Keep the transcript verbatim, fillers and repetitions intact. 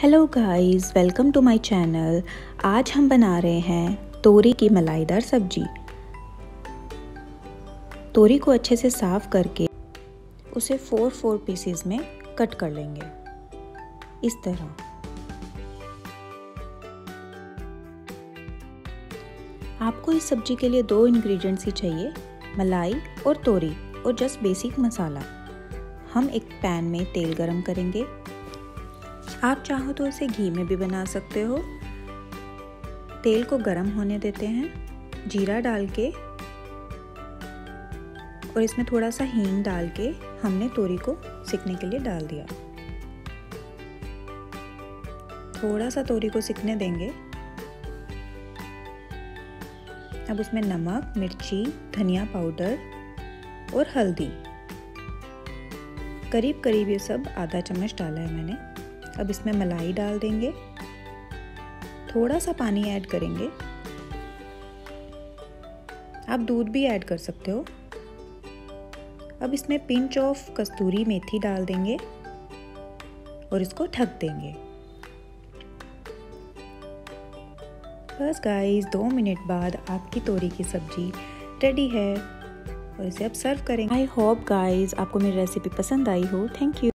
Hello guys, welcome to my channel. आज हम बना रहे हैं तोरी की मलाईदार सब्जी। तोरी को अच्छे से साफ करके उसे फोर फोर पीसेस में कट कर लेंगे इस तरह। आपको इस सब्जी के लिए दो इंग्रेडिएंट्स ही चाहिए, मलाई और तोरी और जस्ट बेसिक मसाला। हम एक पैन में तेल गरम करेंगे। आप चाहो तो इसे घी में भी बना सकते हो। तेल को गरम होने देते हैं। जीरा डाल के और इसमें थोड़ा सा हींग डाल के हमने तोरी को सिकने के लिए डाल दिया। थोड़ा सा तोरी को सिकने देंगे। अब उसमें नमक, मिर्ची, धनिया पाउडर और हल्दी, करीब करीब ये सब आधा चम्मच डाला है मैंने। अब इसमें मलाई डाल देंगे। थोड़ा सा पानी ऐड करेंगे। आप दूध भी ऐड कर सकते हो। अब इसमें पिंच ऑफ कस्तूरी मेथी डाल देंगे और इसको ढक देंगे। बस गाइस, दो मिनट बाद आपकी तोरी की सब्जी रेडी है और इसे अब सर्व करेंगे। आई होप गाइस आपको मेरी रेसिपी पसंद आई हो। Thank you.